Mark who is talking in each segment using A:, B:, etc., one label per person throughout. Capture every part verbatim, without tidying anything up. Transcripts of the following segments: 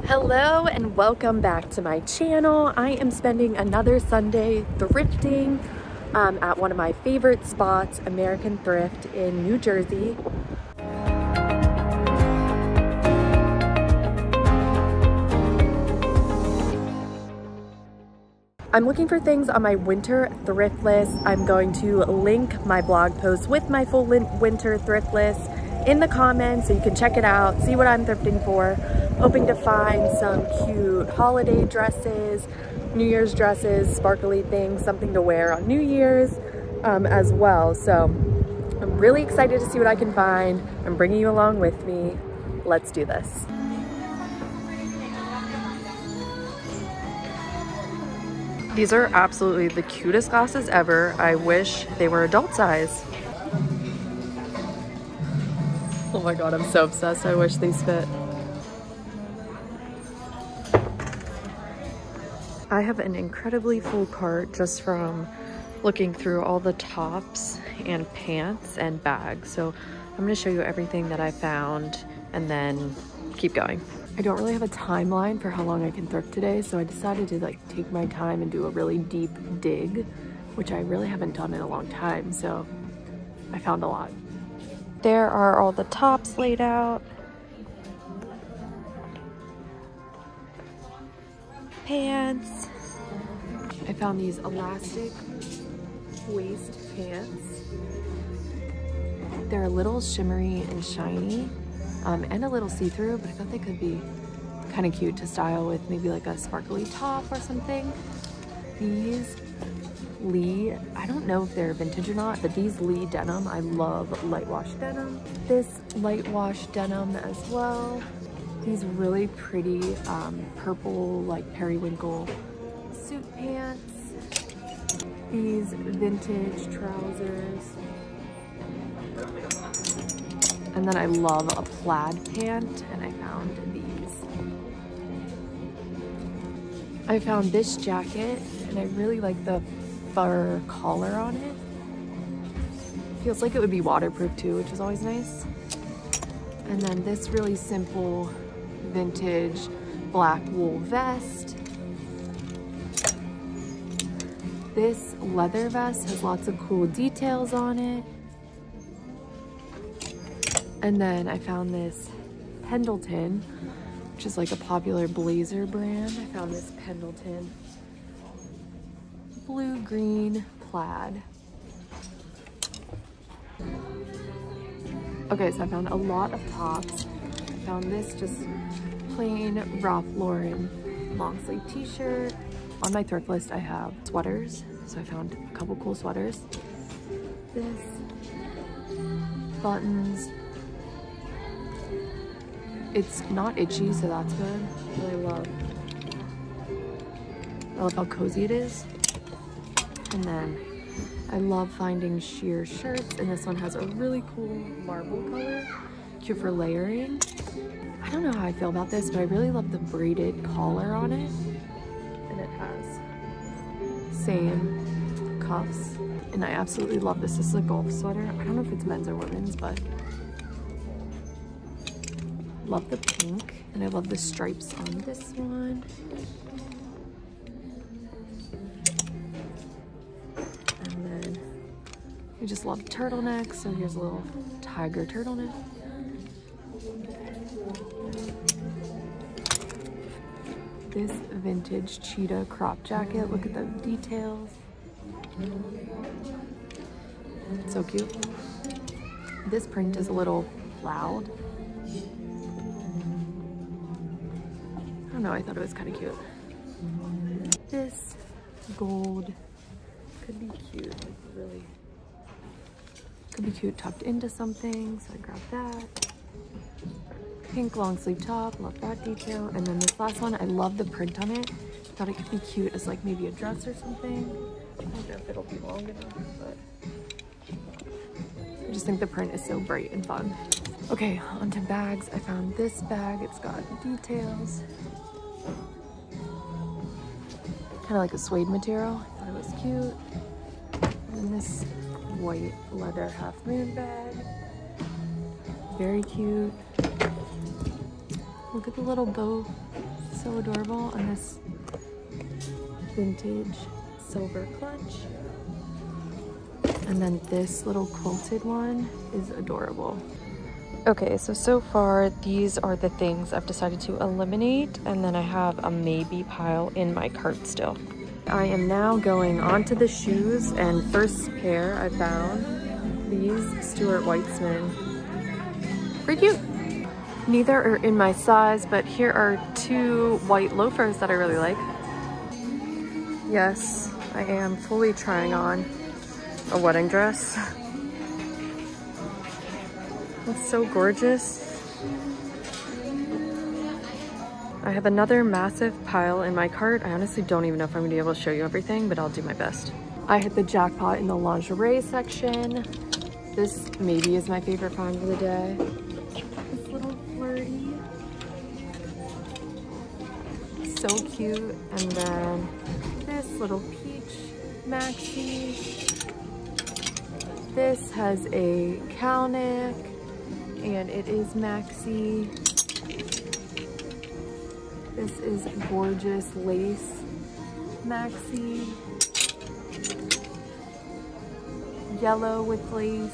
A: Hello and welcome back to my channel. I am spending another Sunday thrifting um, at one of my favorite spots, American Thrift in New Jersey. I'm looking for things on my winter thrift list. I'm going to link my blog post with my full winter thrift list in the comments so you can check it out, see what I'm thrifting for. Hoping to find some cute holiday dresses, New Year's dresses, sparkly things, something to wear on New Year's um, as well. So I'm really excited to see what I can find. I'm bringing you along with me. Let's do this. These are absolutely the cutest glasses ever. I wish they were adult size. Oh my God, I'm so obsessed. I wish these fit. I have an incredibly full cart just from looking through all the tops and pants and bags. So I'm gonna show you everything that I found and then keep going. I don't really have a timeline for how long I can thrift today, so I decided to like take my time and do a really deep dig, which I really haven't done in a long time, so I found a lot. There are all the tops laid out. Pants. I found these elastic waist pants. They're a little shimmery and shiny um, and a little see-through, but I thought they could be kind of cute to style with maybe like a sparkly top or something. These Lee, I don't know if they're vintage or not, but these Lee denim, I love light wash denim. This light wash denim as well. These really pretty um, purple, like periwinkle suit pants. These vintage trousers. And then I love a plaid pant, and I found these. I found this jacket, and I really like the fur collar on it. Feels like it would be waterproof too, which is always nice. And then this really simple vintage black wool vest. This leather vest has lots of cool details on it. And then I found this Pendleton, which is like a popular blazer brand. I found this Pendleton blue green plaid. Okay, so I found a lot of tops. I found this just plain Ralph Lauren long sleeve t-shirt. On my thrift list I have sweaters, so I found a couple cool sweaters. This, buttons. It's not itchy, so that's good. I really love, I love how cozy it is. And then I love finding sheer shirts, and this one has a really cool marble color, cute for layering. I don't know how I feel about this, but I really love the braided collar on it. And it has same cuffs. And I absolutely love this. This is a golf sweater. I don't know if it's men's or women's, but love the pink. And I love the stripes on this one. And then I just love turtlenecks. So here's a little tiger turtleneck. This vintage cheetah crop jacket. Look at the details. So cute. This print is a little loud. I don't know, I thought it was kind of cute. This gold could be cute, like really, could be cute tucked into something, so I grabbed that. Pink long sleeve top, love that detail. And then this last one, I love the print on it. Thought it could be cute as like maybe a dress or something. I don't know if it'll be long enough, but I just think the print is so bright and fun. Okay, onto bags. I found this bag. It's got details. Kind of like a suede material. I thought it was cute. And then this white leather half moon bag. Very cute. Look at the little bow, so adorable, on this vintage silver clutch. And then this little quilted one is adorable. Okay, so so far these are the things I've decided to eliminate, and then I have a maybe pile in my cart still. I am now going on to the shoes, and first pair I found these Stuart Weitzman. Pretty cute. Neither are in my size, but here are two white loafers that I really like. Yes, I am fully trying on a wedding dress. It's so gorgeous. I have another massive pile in my cart. I honestly don't even know if I'm gonna be able to show you everything, but I'll do my best. I hit the jackpot in the lingerie section. This maybe is my favorite find of the day. This little flirty. So cute. And then this little peach maxi. This has a cow neck and it is maxi. This is gorgeous lace maxi. Yellow with lace.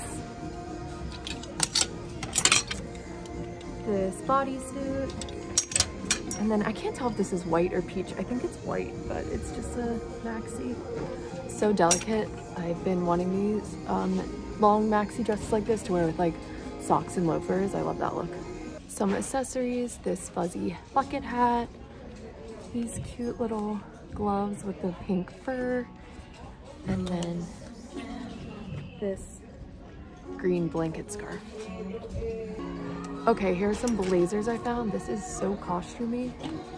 A: This bodysuit. And then I can't tell if this is white or peach. I think it's white, but it's just a maxi. So delicate. I've been wanting these um, long maxi dresses like this to wear with like socks and loafers. I love that look. Some accessories, this fuzzy bucket hat, these cute little gloves with the pink fur, and then this green blanket scarf. Okay, here's some blazers I found. This is so costumey.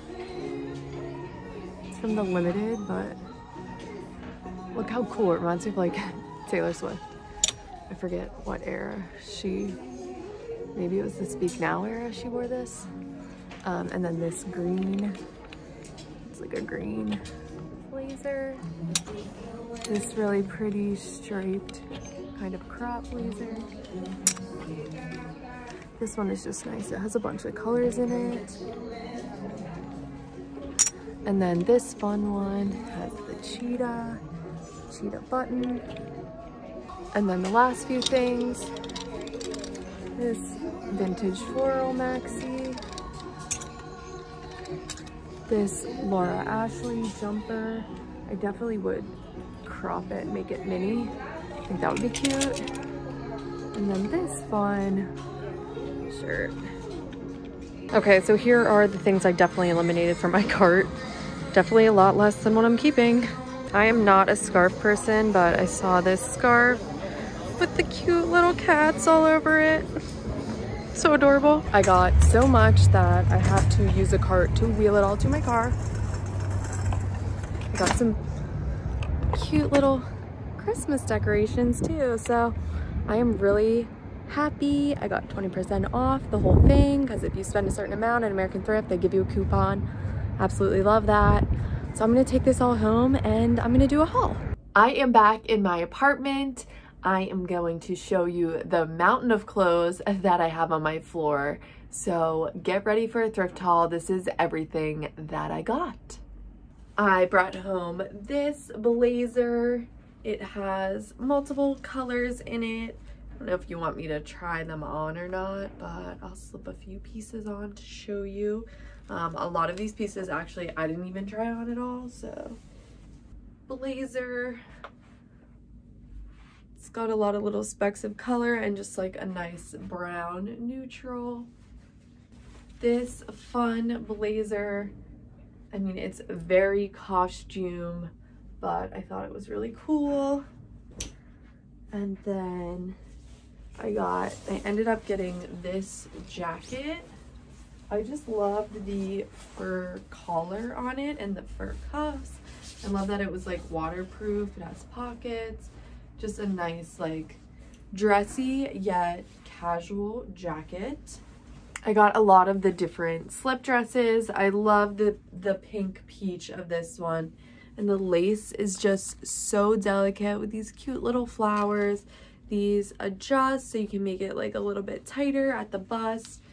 A: It's from the Limited, but look how cool. It reminds me of like Taylor Swift. I forget what era she, maybe it was the Speak Now era she wore this. Um, and then this green, it's like a green blazer. This really pretty striped kind of crop blazer. This one is just nice. It has a bunch of colors in it. And then this fun one has the cheetah, cheetah button. And then the last few things, this vintage floral maxi, this Laura Ashley jumper. I definitely would crop it, make it mini. I think that would be cute. And then this fun shirt. Okay, so here are the things I definitely eliminated from my cart. Definitely a lot less than what I'm keeping. I am not a scarf person, but I saw this scarf with the cute little cats all over it. So adorable. I got so much that I have to use a cart to wheel it all to my car. I got some cute little Christmas decorations too, so I am really happy. I got twenty percent off the whole thing because if you spend a certain amount at American Thrift, they give you a coupon. Absolutely love that. So I'm gonna take this all home and I'm gonna do a haul. I am back in my apartment. I am going to show you the mountain of clothes that I have on my floor. So get ready for a thrift haul. This is everything that I got. I brought home this blazer. It has multiple colors in it. I don't know if you want me to try them on or not, but I'll slip a few pieces on to show you. Um, a lot of these pieces actually I didn't even try on at all, so. Blazer. It's got a lot of little specks of color and just like a nice brown neutral. This fun blazer. I mean, it's very costume, but I thought it was really cool. And then I got, I ended up getting this jacket. I just loved the fur collar on it and the fur cuffs. I love that it was like waterproof. It has pockets. Just a nice like dressy yet casual jacket. I got a lot of the different slip dresses. I love the, the pink peach of this one. And the lace is just so delicate with these cute little flowers. These adjust so you can make it like a little bit tighter at the bust.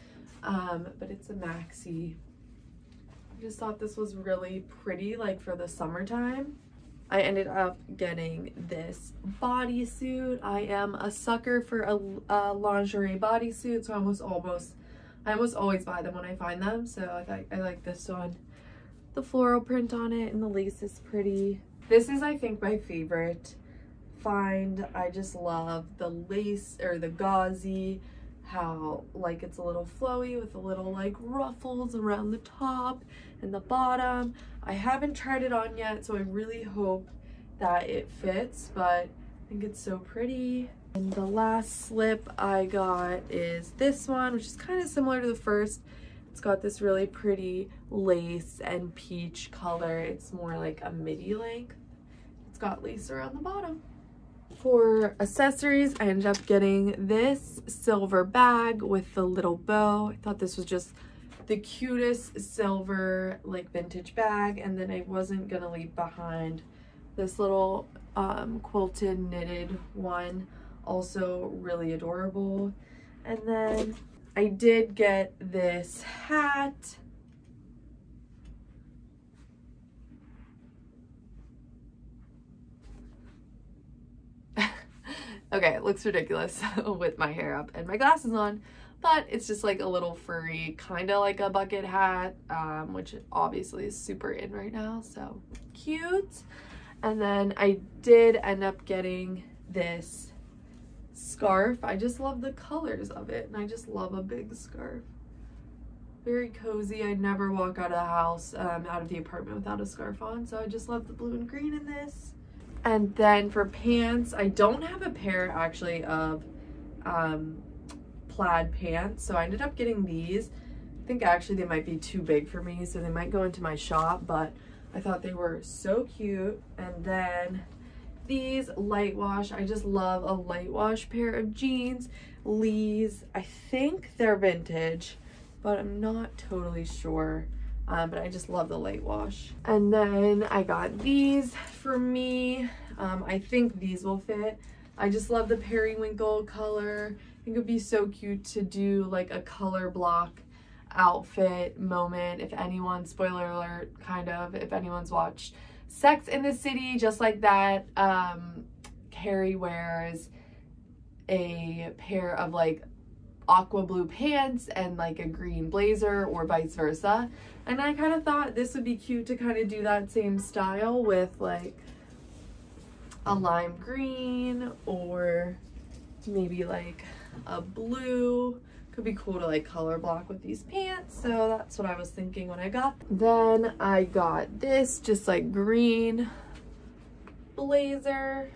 A: um, but it's a maxi. I just thought this was really pretty, like for the summertime. I ended up getting this bodysuit. I am a sucker for a, a lingerie bodysuit, so I almost almost I almost always buy them when I find them. So I thought I like this one. The floral print on it and the lace is pretty. This is, I think, my favorite find. I just love the lace, or the gauzy, how like it's a little flowy with a little like ruffles around the top and the bottom. I haven't tried it on yet, so I really hope that it fits, but I think it's so pretty. And the last slip I got is this one, which is kind of similar to the first. It's got this really pretty lace and peach color. It's more like a midi length. It's got lace around the bottom. For accessories, I ended up getting this silver bag with the little bow. I thought this was just the cutest silver like vintage bag, and then I wasn't gonna leave behind this little um, quilted knitted one, also really adorable. And then I did get this hat. Okay, it looks ridiculous with my hair up and my glasses on, but it's just like a little furry, kind of like a bucket hat, um, which obviously is super in right now, so cute. And then I did end up getting this scarf. I just love the colors of it, and I just love a big scarf. Very cozy. I never walk out of the house, um, out of the apartment without a scarf on, so I just love the blue and green in this. And then for pants, I don't have a pair actually of um, plaid pants, so I ended up getting these. I think actually they might be too big for me, so they might go into my shop, but I thought they were so cute. And then these light wash, I just love a light wash pair of jeans. Lee's, I think they're vintage, but I'm not totally sure. Um, but I just love the light wash. And then I got these for me. Um, I think these will fit. I just love the periwinkle color. I think it'd be so cute to do like a color block outfit moment. If anyone, spoiler alert, kind of, if anyone's watched Sex in the City, just like that, um, Carrie wears a pair of like aqua blue pants and like a green blazer, or vice versa. And I kind of thought this would be cute to kind of do that same style with like a lime green, or maybe like a blue. Could be cool to like color block with these pants. So that's what I was thinking when I got them. Then I got this just like green blazer.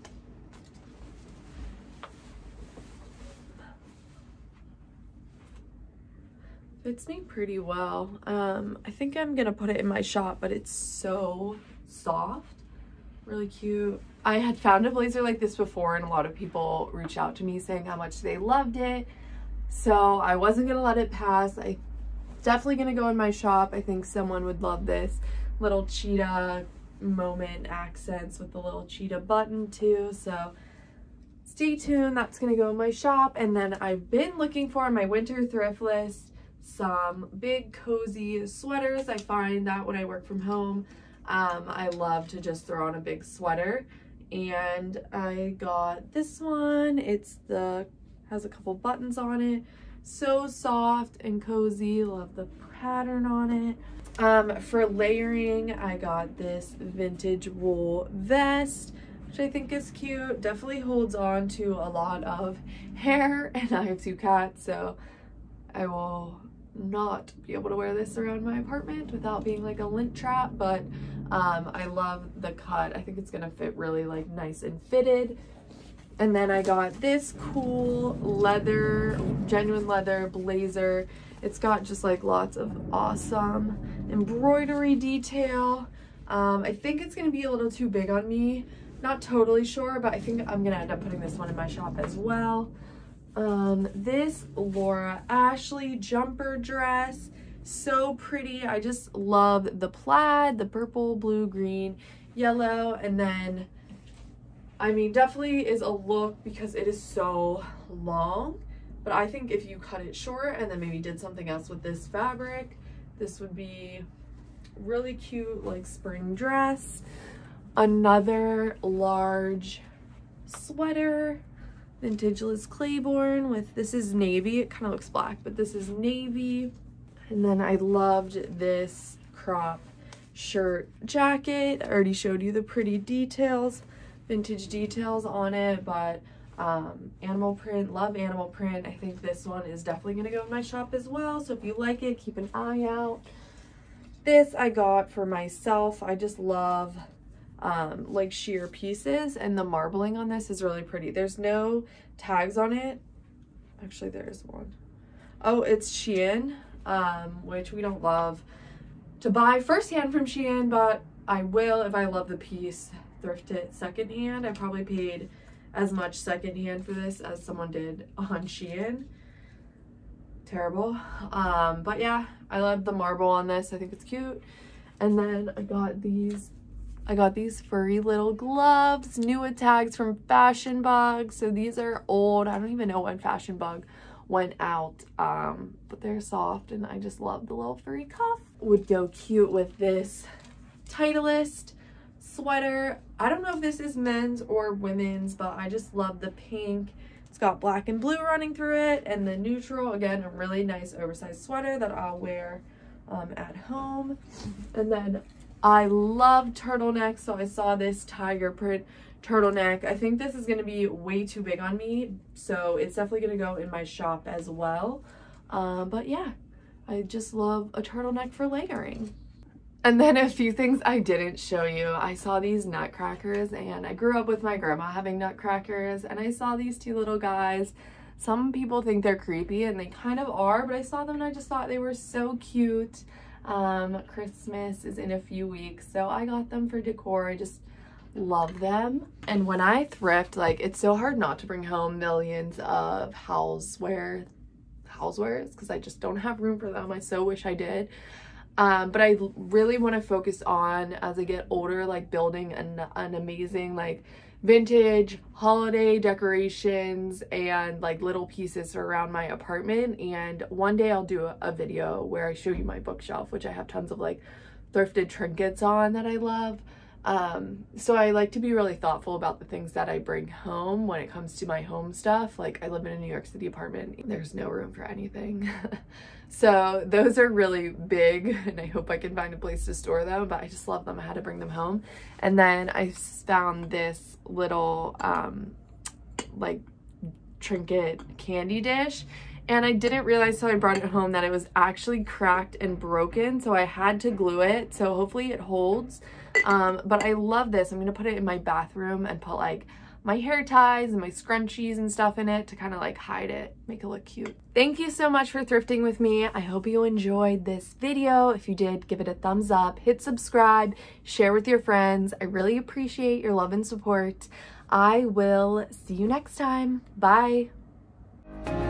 A: Fits me pretty well. Um, I think I'm gonna put it in my shop, but it's so soft, really cute. I had found a blazer like this before, and a lot of people reached out to me saying how much they loved it. So I wasn't gonna let it pass. I definitely gonna go in my shop. I think someone would love this little cheetah moment accents with the little cheetah button too. So stay tuned, that's gonna go in my shop. And then I've been looking for on my winter thrift list some big cozy sweaters. I find that when I work from home, um, I love to just throw on a big sweater, and I got this one. It's the has a couple buttons on it, so soft and cozy. Love the pattern on it. Um, for layering, I got this vintage wool vest, which I think is cute. Definitely holds on to a lot of hair, and I have two cats, so I will not be able to wear this around my apartment without being like a lint trap. But um, I love the cut. I think it's gonna fit really like nice and fitted. And then I got this cool leather, genuine leather blazer. It's got just like lots of awesome embroidery detail. Um, I think it's gonna be a little too big on me. Not totally sure, but I think I'm gonna end up putting this one in my shop as well. Um, this Laura Ashley jumper dress, so pretty. I just love the plaid, the purple, blue, green, yellow, and then I mean, definitely is a look because it is so long, but I think if you cut it short and then maybe did something else with this fabric, this would be really cute, like spring dress. Another large sweater, vintage Liz Claiborne with, this is navy, it kind of looks black, but this is navy. And then I loved this crop shirt jacket. I already showed you the pretty details, vintage details on it, but um, animal print, love animal print. I think this one is definitely gonna go in my shop as well. So if you like it, keep an eye out. This I got for myself. I just love um, like sheer pieces, and the marbling on this is really pretty. There's no tags on it. Actually, there is one. Oh, it's Shein, um, which we don't love to buy firsthand from Shein, but I will if I love the piece. Thrift it secondhand. I probably paid as much secondhand for this as someone did on Shein. Terrible. Um, but yeah, I love the marble on this. I think it's cute. And then I got these, I got these furry little gloves, new with tags from Fashion Bug. So these are old. I don't even know when Fashion Bug went out, um, but they're soft and I just love the little furry cuff. Would go cute with this Titleist sweater. I don't know if this is men's or women's, but I just love the pink. It's got black and blue running through it, and the neutral, again, a really nice oversized sweater that I'll wear um, at home. And then I love turtlenecks, so I saw this tiger print turtleneck. I think this is going to be way too big on me, so it's definitely going to go in my shop as well. Um, but yeah, I just love a turtleneck for layering. And then a few things I didn't show you. I saw these nutcrackers, and I grew up with my grandma having nutcrackers, and I saw these two little guys. Some people think they're creepy, and they kind of are, but I saw them and I just thought they were so cute. Um, Christmas is in a few weeks, so I got them for decor. I just love them. And when I thrift, like, it's so hard not to bring home millions of houseware, housewares, because I just don't have room for them. I so wish I did. Um, but I really want to focus on, as I get older, like building an, an amazing like vintage holiday decorations and like little pieces around my apartment. And one day I'll do a, a video where I show you my bookshelf, which I have tons of like thrifted trinkets on that I love. Um, so I like to be really thoughtful about the things that I bring home when it comes to my home stuff. Like, I live in a New York City apartment. There's no room for anything. So those are really big, and I hope I can find a place to store them, but I just love them. I had to bring them home. And then I found this little, um, like trinket candy dish, and I didn't realize till I brought it home that it was actually cracked and broken. So I had to glue it. So hopefully it holds. Um, but I love this. I'm going to put it in my bathroom and put like my hair ties and my scrunchies and stuff in it to kind of like hide it, make it look cute. Thank you so much for thrifting with me. I hope you enjoyed this video. If you did, give it a thumbs up, hit subscribe, share with your friends. I really appreciate your love and support. I will see you next time. Bye.